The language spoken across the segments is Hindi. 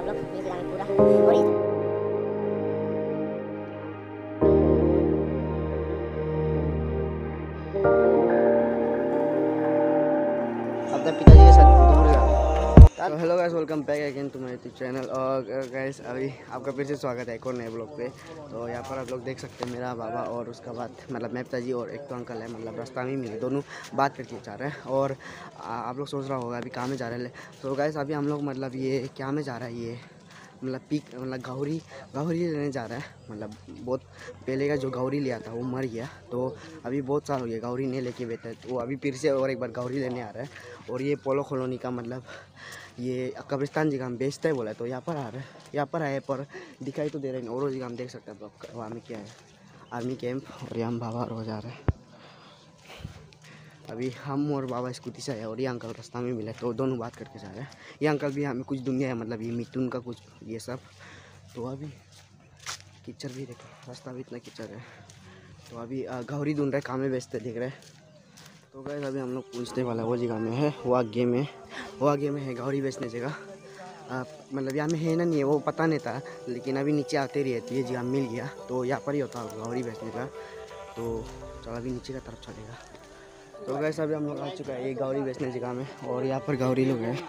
आप लोग ये जगह में पूरा और अपने पिताजी के साथ दूर जा रहे हैं। Hello guys, welcome back again to my YouTube channel. और गाइस अभी आपका फिर से स्वागत है एक और नए ब्लॉग पे। तो यहाँ पर आप लोग देख सकते हैं मेरा बाबा और उसका बाद मतलब मेरे पिताजी और एक तो अंकल है, मतलब रास्ता में मिले, दोनों बात करके जा रहे हैं। और आप लोग सोच रहा होगा अभी कहाँ में जा रहे हैं। तो गाइस अभी हम लोग मतलब ये क्या में जा रहा है, ये मतलब पीक मतलब गौरी लेने जा रहा है। मतलब बहुत पहले का जो गौरी लिया था वो मर गया, तो अभी बहुत साल हो गया गौरी नहीं लेके बैठा है, तो वो अभी फिर से और एक बार गौरी लेने आ रहा है। और ये पोलो कॉलोनी का मतलब ये कब्रिस्तान जगह हम बेचता है बोला है, तो यहाँ पर आ रहा है। यहाँ पर आए पर दिखाई तो दे रहे हैं, और जगह हम देख सकते हैं आप वहाँ में क्या है, आर्मी कैंप। और यहाँ हम बाबा रोज आ रहे हैं। अभी हम और बाबा स्कूटी से आए और ये अंकल रास्ता में मिले, तो दोनों बात करके जा रहे हैं। ये अंकल भी हमें कुछ दुनिया है, मतलब ये मिथुन का कुछ ये सब। तो अभी कीचड़ भी देखो, रास्ता भी इतना कीचड़ है। तो अभी गौरी ढूंढ रहे, काम में बेचते दिख रहे। तो गाइस अभी हम लोग पूछने वाला है, वो जगह में है, वो आगे में है गौरी बेचने जगह। मतलब यहाँ में है ना, नहीं है वो पता नहीं था, लेकिन अभी नीचे आते रही है तो ये जगह मिल गया, तो यहाँ पर ही होता है गौरी बेचने का। तो चलो अभी नीचे का तरफ चलेगा। तो गाइस अभी हम लोग आ चुका है ये गौरी बेचने जगह में, और यहाँ पर गौरी लोग हैं।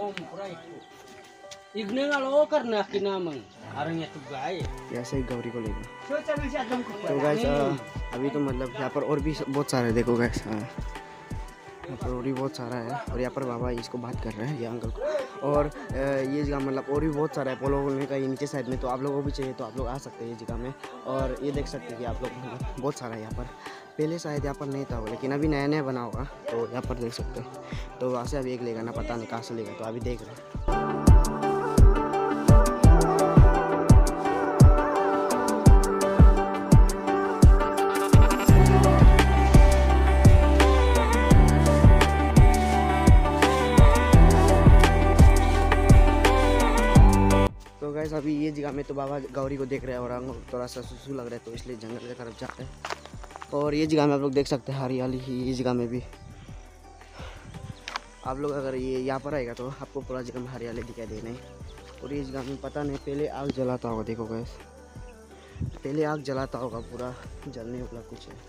ऐसे ही गौरी को लेकर। तो गाइस अभी तो मतलब यहाँ पर और भी बहुत सारे देखो गाइस, यहाँ पर और भी बहुत सारा है। और यहाँ पर बाबा इसको बात कर रहे हैं, ये अंकल को। और ये जगह मतलब और भी बहुत सारा है पोलो कॉलोनी का, ये नीचे साइड में। तो आप लोगों को भी चाहिए तो आप लोग आ सकते हैं ये जगह में। और ये देख सकते हैं कि आप लोग मतलब बहुत सारा है यहाँ पर। पहले शायद यहाँ पर नहीं था वो, लेकिन अभी नया नया बना होगा, तो यहाँ पर देख सकते हैं। तो वहाँ से अभी एक लेगा ना, पता नहीं कहाँ से लेगा, तो अभी देख रहे हैं। तो गाइस अभी ये जगह में तो बाबा गौरी को देख रहे हैं, और थोड़ा सा सुसु लग रहा है, तो इसलिए जंगल की तरफ जाते हैं। और ये जगह में आप लोग देख सकते हैं हरियाली ही, ये जगह में भी आप लोग अगर ये यहाँ पर आएगा तो आपको पूरा जगह में हरियाली दिखाई देना है। और ये जगह में पता नहीं पहले आग जलाता होगा, देखो गैस पहले आग जलाता होगा, पूरा जलने वाला कुछ है।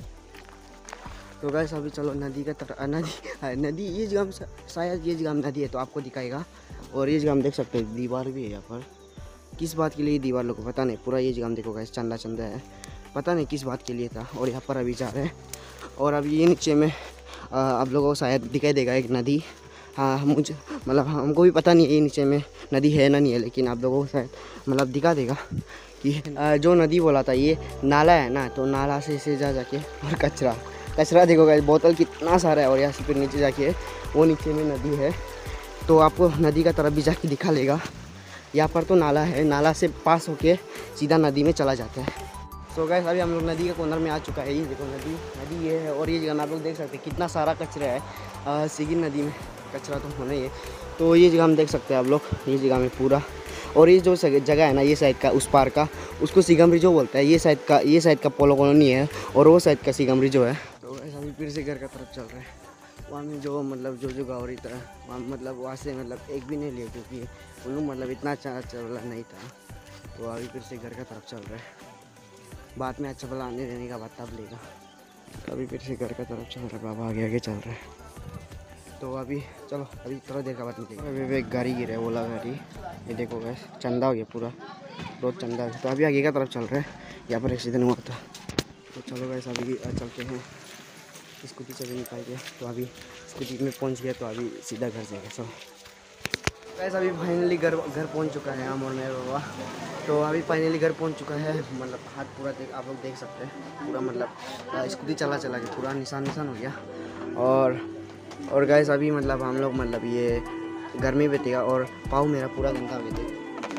तो गैस अभी चलो नदी का तरफ, नदी ये जगह में शायद ये जगह में नदी है, तो आपको दिखाएगा। और ये जगह हम देख सकते हैं दीवार भी है यहाँ पर। किस बात के लिए दीवार लोग को पता नहीं, पूरा ये जगह हम देखो गैस चंदा है, पता नहीं किस बात के लिए था। और यहाँ पर अभी जा रहे हैं। और अभी ये नीचे में आप लोगों को शायद दिखाई देगा एक नदी। हाँ मुझे मतलब हमको भी पता नहीं है ये नीचे में नदी है ना नहीं है, लेकिन आप लोगों को शायद मतलब दिखा देगा कि जो नदी बोला था ये नाला है ना, तो नाला से इसे जाके और कचरा देखो गाइस, बोतल कितना सारा है। और यहाँ से फिर नीचे जाके वो नीचे में नदी है, तो आपको नदी का तरफ भी जाके दिखा लेगा। यहाँ पर तो नाला है, नाला से पास होके सीधा नदी में चला जाता है। सो गाइस अभी हम लोग नदी के कॉर्नर में आ चुका है। ये देखो नदी ये है, और ये जगह आप लोग देख सकते हैं कितना सारा कचरा है। सिगिन नदी में कचरा तो होना ही है। तो ये जगह हम देख सकते हैं आप लोग, ये जगह में पूरा। और ये जो जगह है ना, ये साइड का उस पार का, उसको सिगम रिजो बोलता है। ये साइड का पोलो कॉलोनी है, और वो साइड का सिगम रिजो है। तो गाइस अभी फिर से घर का तरफ चल रहे हैं। वहाँ में जो मतलब जो गौरी था वहाँ मतलब वहाँ से मतलब एक भी नहीं लिया, क्योंकि उन लोग मतलब इतना अच्छा वाला नहीं था। तो अभी फिर से घर का तरफ चल रहा है। बाद में अच्छा वाला आने देने का बात तब लेगा। तो अभी फिर से घर का तरफ चल रहा है, बाबा आगे चल रहा है। तो अभी चलो अभी थोड़ा देर का बात निकलेगा। अभी एक गाड़ी गिरा है, ओला गाड़ी, ये देखो गैस चंदा हो गया पूरा, रोड चंदा है। तो अभी आगे का तरफ चल रहा है, यहाँ पर एक्सीडेंट हुआ था। तो चलो गैस अभी चलते हैं, स्कूटी से भी निकाल के। तो अभी स्कूटी में पहुंच गया, तो अभी सीधा घर जाएगा सब। गैस अभी फाइनली घर पहुंच चुका है हम और मेरे बाबा। तो अभी फाइनली घर पहुंच चुका है, मतलब हाथ पूरा आप लोग देख सकते हैं, पूरा मतलब स्कूटी चला के पूरा निशान हो गया। और गैस अभी मतलब हम लोग मतलब ये घर में बैठेगा। और पाँव मेरा पूरा गंदा हो गया,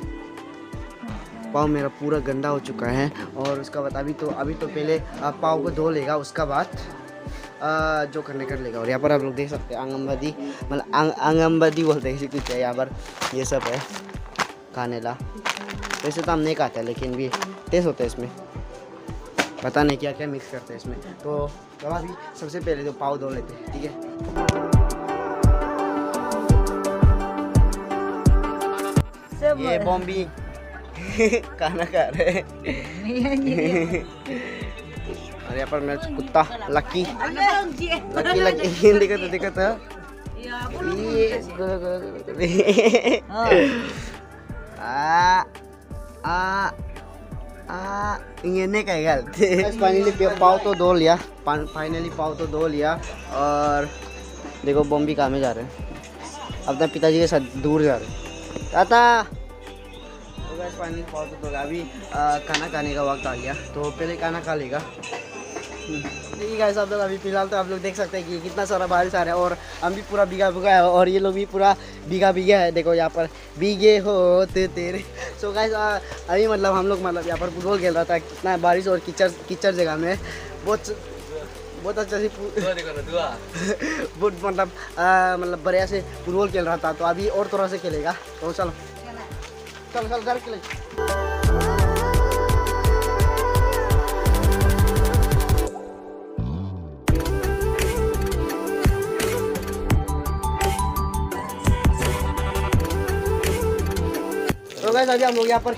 पाँव मेरा पूरा गंदा हो चुका है। और उसका बाद अभी तो पहले पाँव को धो लेगा, उसका बाद जो करने कर लेगा। और यहाँ पर आप लोग देख सकते हैं आंगनबाड़ी, मतलब आंगनबाड़ी बोलते हैं कुछ है यहाँ पर। ये सब है खाने ला, वैसे तो हम नहीं खाता, लेकिन भी टेस्ट होता है इसमें, पता नहीं क्या क्या मिक्स करते हैं इसमें। तो अभी सबसे पहले तो पाव धो लेते हैं, ठीक है। ये बॉम्बी खाना खा रहे हैं। और यहाँ पर मेरा कुत्ता लकी देखा था ये फाइनली पाव तो धो लिया, और देखो बॉम्बी काम में जा रहे हैं, अपने पिताजी के साथ दूर जा रहे हैं। ताता तो गाइस फाइनली पाव तो धो, अभी खाना खाने का वक्त आ गया, तो पहले खाना खा लेगा। देखिए गाइस आप लोग अभी फिलहाल तो आप लोग देख सकते हैं कि कितना सारा बारिश आ रहा है, और हम भी पूरा भीगा है, और ये लोग भी पूरा भीगा है। देखो यहाँ पर भीगे होते तेरे। सो गाइस अभी मतलब हम लोग यहाँ पर फुटबॉल खेल रहा था, कितना बारिश और कीचड़ जगह में बहुत अच्छा से बहुत मतलब बढ़िया से फुटबॉल खेल रहा था। तो अभी और थोड़ा से खेलेगा, तो चलो घर खेले। तो गाइस अभी हम लोग यहाँ पर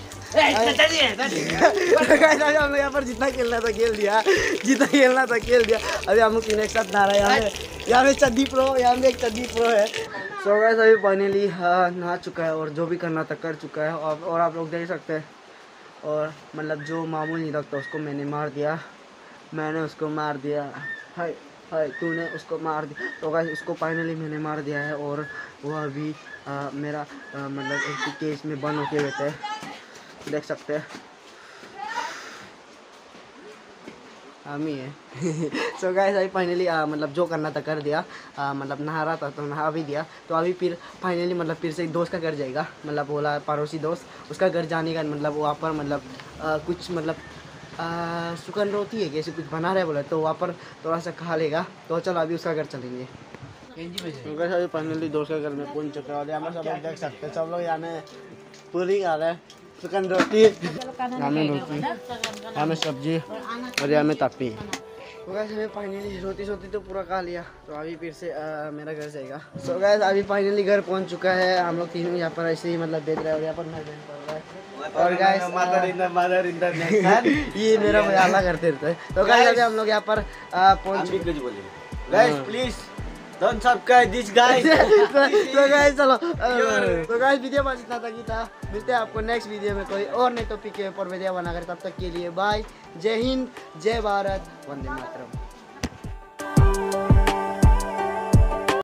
जितना खेलना था खेल दिया, अभी हम लोग एक साथ नहा रहे हैं। यहाँ में चड्डी प्रो है। सो गाइस अभी फाइनली नहा चुका है, और जो भी करना था कर चुका है, और आप लोग देख सकते हैं। और मतलब जो मामूल नहीं रखता उसको मैंने उसको मार दिया। हाय तूने उसको मार दिया। तो गाइस उसको फाइनली मैंने मार दिया है, और वो अभी मेरा मतलब एक केस में बंद होके रहता है, देख सकते हैं हम ही है। सो गाइस अभी फाइनली मतलब जो करना था कर दिया, मतलब नहा रहा था तो नहा भी दिया। तो अभी फिर फाइनली मतलब फिर से एक दोस्त का घर जाएगा, मतलब बोला पड़ोसी दोस्त, उसका घर जाने का मतलब वहाँ पर मतलब कुछ मतलब सुकन रोटी है कैसे कुछ बना रहे बोला, तो वहाँ पर थोड़ा सा खा लेगा। तो चलो अभी उसका घर चलेंगे। अभी फाइनली दोस्त के घर में पहुंच चुके हैं, यहाँ सब लोग देख सकते हैं, सब लोग यहाँ में पूरी खा रहे हैं, चिकन रोटी, यहाँ में सब्जी, और यहाँ में तप्पी। तो गाइस अभी फाइनली रोटी तो पूरा खा लिया, तो अभी फिर से मेरा घर जाएगा। सो गाइस अभी फाइनली घर पहुंच चुका है, हम लोग तीनों यहाँ पर ऐसे ही मतलब देख रहे हैं, और यहाँ पर मैं पढ़ रहा है। और गाइस ये मेरा मजाक करते रहते हैं। तो गाइस अभी हम लोग यहाँ पर पहुंच चुके हैं। Guys please don't subscribe this guys. तो गाइस चलो, तो गाइस वीडियो बस इतना तक ही था। मिलते हैं आपको नेक्स्ट वीडियो में कोई और नए टॉपिक के ऊपर वीडियो बनाकर, तब तक के लिए बाय, जय हिंद, जय भारत, वंदे मातरम।